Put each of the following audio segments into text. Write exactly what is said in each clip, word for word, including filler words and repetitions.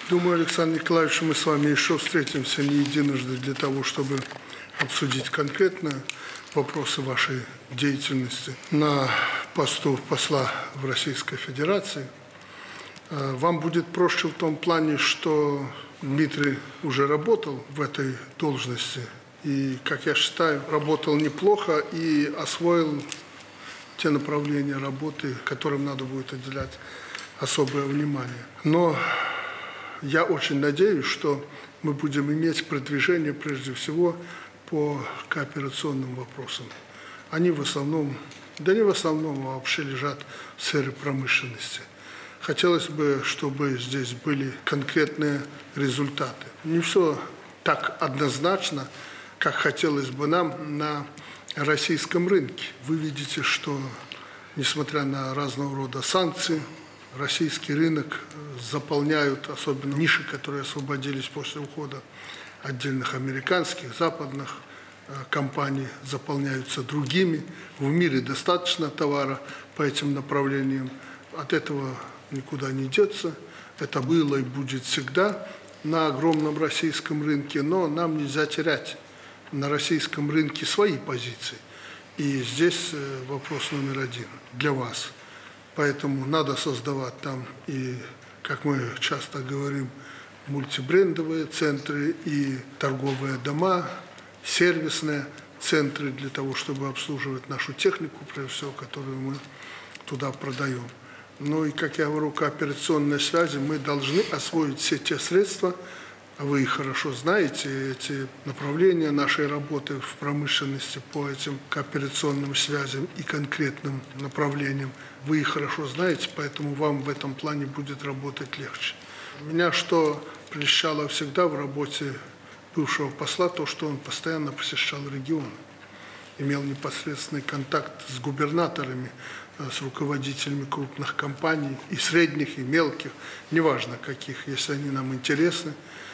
Думаю, Александр Николаевич, мы с вами еще встретимся не единожды для того, чтобы обсудить конкретно вопросы вашей деятельности на посту посла в Российской Федерации. Вам будет проще в том плане, что Дмитрий уже работал в этой должности и, как я считаю, работал неплохо и освоил те направления работы, которым надо будет уделять особое внимание. Но я очень надеюсь, что мы будем иметь продвижение прежде всего по кооперационным вопросам. Они в основном, да не в основном, а вообще лежат в сфере промышленности. Хотелось бы, чтобы здесь были конкретные результаты. Не все так однозначно, как хотелось бы нам на российском рынке. Вы видите, что, несмотря на разного рода санкции, российский рынок заполняют, особенно ниши, которые освободились после ухода отдельных американских, западных компаний, заполняются другими. В мире достаточно товара по этим направлениям. От этого никуда не деться. Это было и будет всегда на огромном российском рынке, но нам нельзя терять на российском рынке свои позиции. И здесь вопрос номер один для вас. Поэтому надо создавать там и, как мы часто говорим, мультибрендовые центры и торговые дома, сервисные центры для того, чтобы обслуживать нашу технику, прежде всего, которую мы туда продаем. Ну и, как я говорю, кооперационные связи мы должны освоить все те средства, вы хорошо знаете, эти направления нашей работы в промышленности по этим кооперационным связям и конкретным направлениям. Вы их хорошо знаете, поэтому вам в этом плане будет работать легче. Меня что прельщало всегда в работе бывшего посла, то, что он постоянно посещал регионы, имел непосредственный контакт с губернаторами, с руководителями крупных компаний, и средних, и мелких, неважно каких, если они нам интересны,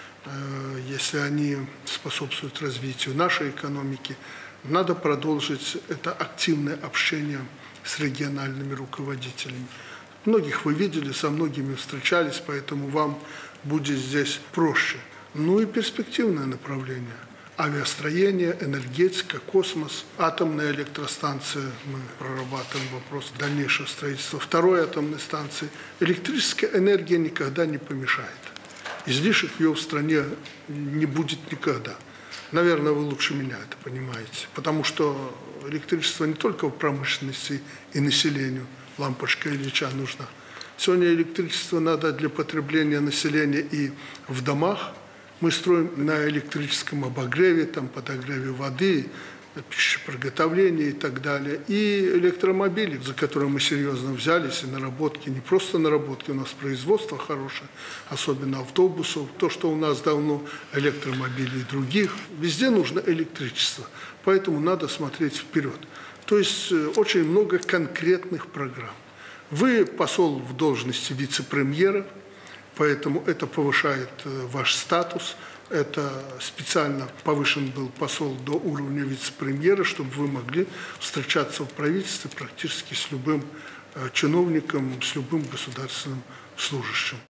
если они способствуют развитию нашей экономики. Надо продолжить это активное общение с региональными руководителями. Многих вы видели, со многими встречались, поэтому вам будет здесь проще. Ну и перспективное направление. Авиастроение, энергетика, космос, атомная электростанция. Мы прорабатываем вопрос дальнейшего строительства второй атомной станции. Электрическая энергия никогда не помешает. Излишек ее в стране не будет никогда. Наверное, вы лучше меня это понимаете. Потому что электричество не только в промышленности и населению, лампочка Ильича нужна. Сегодня электричество надо для потребления населения и в домах. Мы строим на электрическом обогреве, там, подогреве воды, пищеприготовлении и так далее. И электромобили, за которые мы серьезно взялись, и наработки, не просто наработки, у нас производство хорошее, особенно автобусов, то, что у нас давно электромобилей и других. Везде нужно электричество, поэтому надо смотреть вперед. То есть очень много конкретных программ. Вы посол в должности вице-премьера, поэтому это повышает ваш статус. Это специально повышен был посол до уровня вице-премьера, чтобы вы могли встречаться в правительстве практически с любым чиновником, с любым государственным служащим.